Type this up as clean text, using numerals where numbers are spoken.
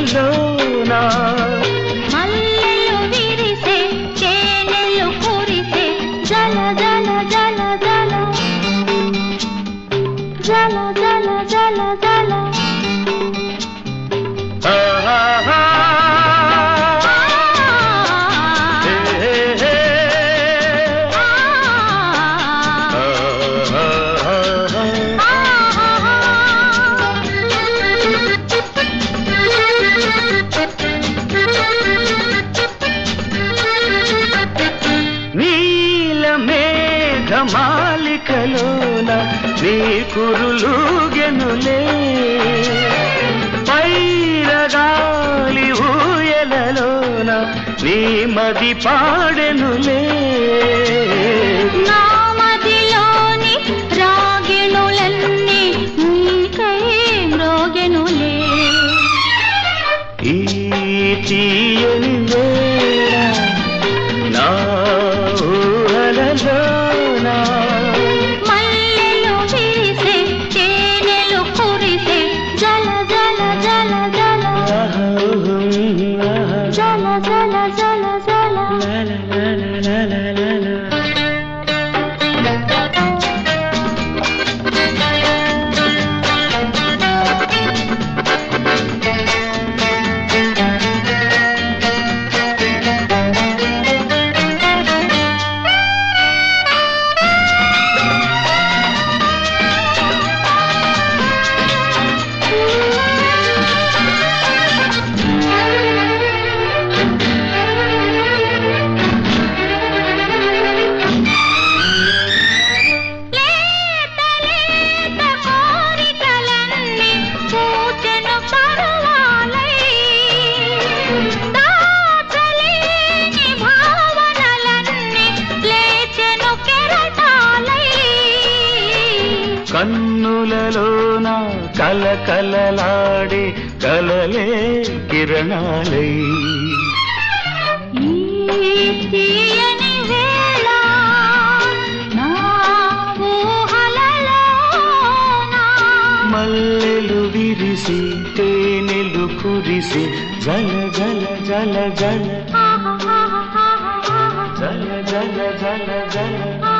ఊయలలోనా మల్లెలు విరిసే తేనెలు కురిసే జల జల జల జల జల జల జల జల మాలికలోన నీ కురులుగెనులే పైరగాలి ఊయలలోన నీ మది పాడెనులే నా మదిలోని రాగిణులన్నీ నీకై మ్రోగెనులే ఈ తీయని వేళ నా ఊహలలో మల్లెలు విరిసే తేనెలు కురిసే జల జల జల జల జల జల జల జల కన్నులలోన కలకలలాడే కలలే కిరణాలై తీయని వేళ నా ఊహలలో మల్లెలు విరిసి తేనెలు కురిసి జల జల జల జల జల జల జల జల